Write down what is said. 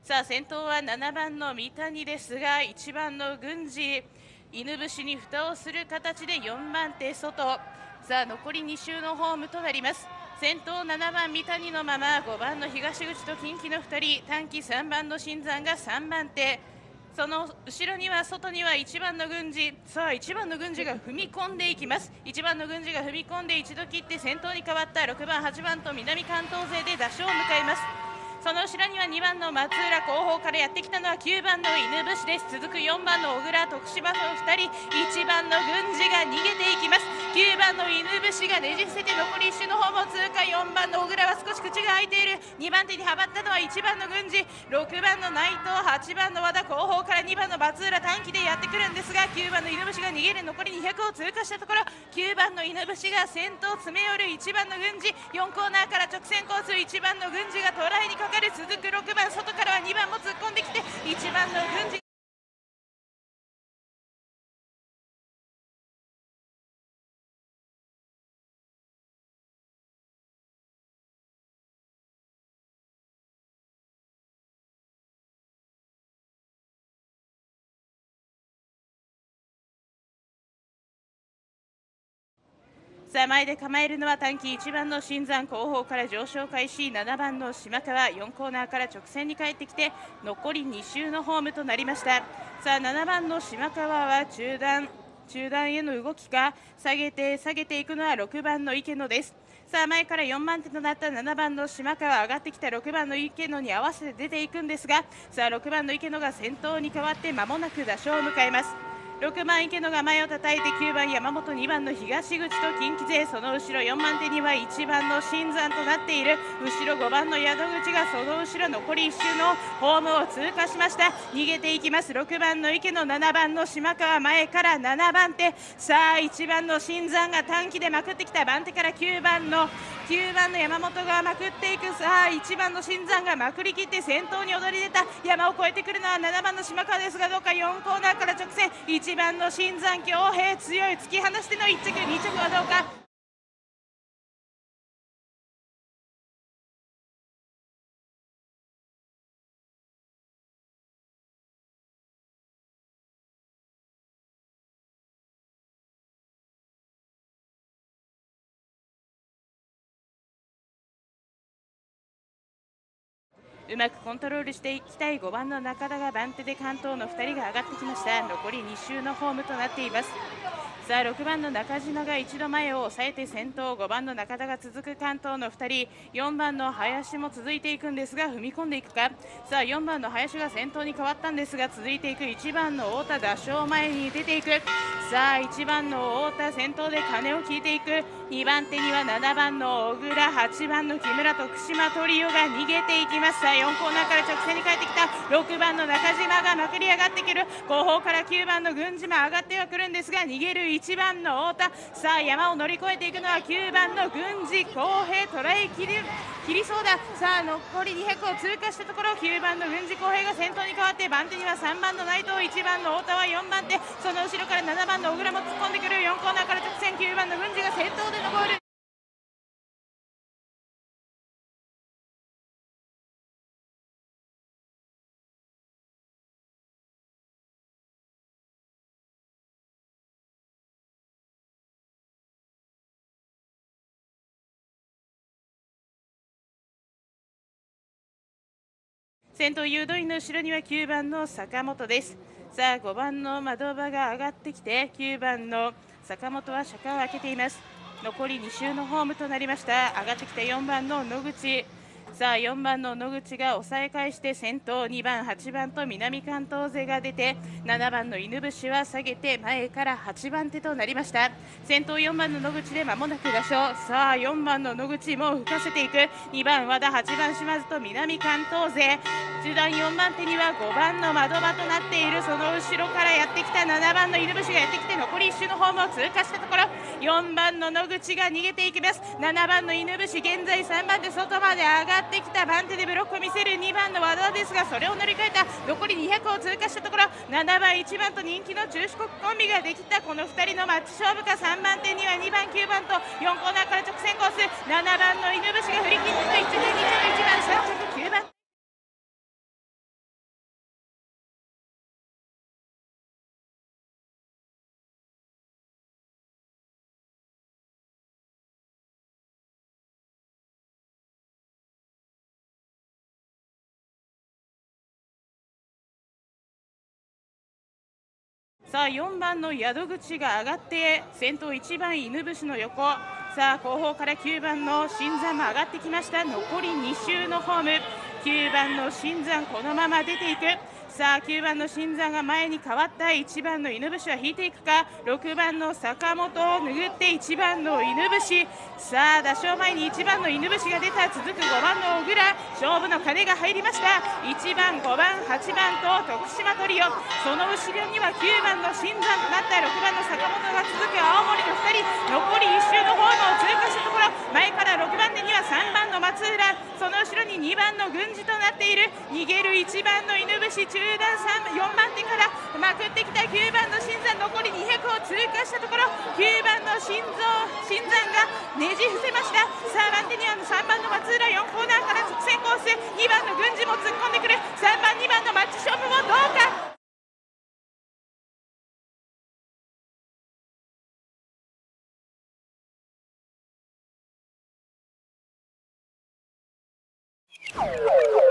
さあ先頭は7番の三谷ですが、1番の郡司、犬伏に蓋をする形で4番手外。さあ残り2周のホームとなります。先頭7番三谷のまま、5番の東口と近畿の2人、短期3番の新山が3番手。その後ろには外には1番の郡司。さあ1番の郡司が踏み込んでいきます。1番の郡司が踏み込んで一度切って先頭に変わった6番8番と南関東勢で打賞を迎えます。その後ろには2番の松浦、後方からやってきたのは9番の犬伏です。続く4番の小倉、徳島の2人、1番の郡司が逃げていきます。9番の犬伏がねじ伏せて残り1周の方も通過。4番の小倉は少し口が開いている。2番手にはばったのは1番の郡司、6番の内藤、8番の和田、後方から2番の松浦、短期でやってくるんですが、9番の犬伏が逃げる。残り200を通過したところ、9番の犬伏が先頭詰め寄る。1番の郡司、4コーナーから直線コース、1番の郡司がトライにかかる。続く6番、外からは2番も突っ込んできて、1番の郡司。さあ前で構えるのは短期1番の新山、後方から上昇開始。7番の島川、4コーナーから直線に帰ってきて残り2周のホームとなりました。さあ7番の島川は中段への動きか、下げていくのは6番の池野です。さあ前から4番手となった7番の島川、上がってきた6番の池野に合わせて出ていくんですが、さあ6番の池野が先頭に変わって間もなく打賞を迎えます。6番池野が前を叩いて、9番山本、2番の東口と近畿勢、その後ろ4番手には1番の新山となっている。後ろ5番の宿口がその後ろ残り1周のホームを通過しました。逃げていきます。6番の池野、7番の島川、前から7番手。さあ1番の新山が短期でまくってきた。番手から9番の山本がまくっていく。さあ1番の新山がまくりきって先頭に躍り出た。山を越えてくるのは7番の島川ですが、どうか4コーナーから直線。1番の新山恭平、強い。突き放しての1着2着はどうか。うまくコントロールしていきたい5番の中田が番手で関東の2人が上がってきました。残り2周のホームとなっています。さあ6番の中島が一度前を抑えて先頭、5番の中田が続く関東の2人、4番の林も続いていくんですが、踏み込んでいくか。さあ4番の林が先頭に変わったんですが、続いていく1番の太田、打賞前に出ていく。さあ1番の太田先頭で鐘を聞いていく。2番手には7番の小倉、8番の木村、徳島トリオが逃げていきます。さあ4コーナーから直線に帰ってきた。6番の中島がまくり上がってくる。後方から9番の郡司も上がってはくるんですが、逃げる1番の太田。さあ山を乗り越えていくのは9番の郡司浩平、捉え切りそうだ。さあ残り200を通過したところ、9番の郡司浩平が先頭に変わって、番手には3番の内藤、1番の太田は4番手、その後ろから7番の小倉も突っ込んでくる。4コーナーから直線、9番の郡司が先頭でのゴール。先頭誘導員の後ろには9番の坂本です。さあ5番の窓場が上がってきて、9番の坂本は車間を開けています。残り2周のホームとなりました。上がってきた4番の野口。さあ4番の野口が抑え返して先頭、2番8番と南関東勢が出て、7番の犬伏は下げて前から8番手となりました。先頭4番の野口で間もなく打賞。さあ4番の野口も吹かせていく。2番和田、8番島津と南関東勢。中段4番手には5番の窓場となっている。その後ろからやってきた7番の犬伏がやってきて、残り1周のホームを通過したところ、4番の野口が逃げていきます。7番の犬伏、現在3番手、外まで上がってきた。番手でブロックを見せる2番の和田ですが、それを乗り換えた。残り200を通過したところ、7番1番と人気の中四国コンビができた。この2人のマッチ勝負か。3番手には2番9番と4コーナーから直線コース。7番の犬伏が振り切っての1で2着1番3着9番。 さあ4番の宿口が上がって先頭1番犬伏の横、さあ後方から9番の新山も上がってきました。残り2周のホーム、9番の新山このまま出ていく。さあ9番の新山が前に変わった。1番の犬伏は引いていくか。6番の坂本を拭って1番の犬伏、さあ打賞前に1番の犬伏が出た。続く5番の小倉、勝負の鐘が入りました。1番5番8番と徳島トリオ、その後ろには9番の新山となった6番の坂本が続く。青森の2人、残り1周のホームを通過したところ、前から6番手には3番の松浦、その後ろに2番の郡司となっている。逃げる1番の犬伏、中段4番手からまくってきた9番の新山、残り200を通過したところ、9番の新山がねじ伏せました。さあ番手には3番の松浦、4コーナーから直線コース、2番の郡司も突っ込んでくる。3番2番のマッチ勝負もどうか。 you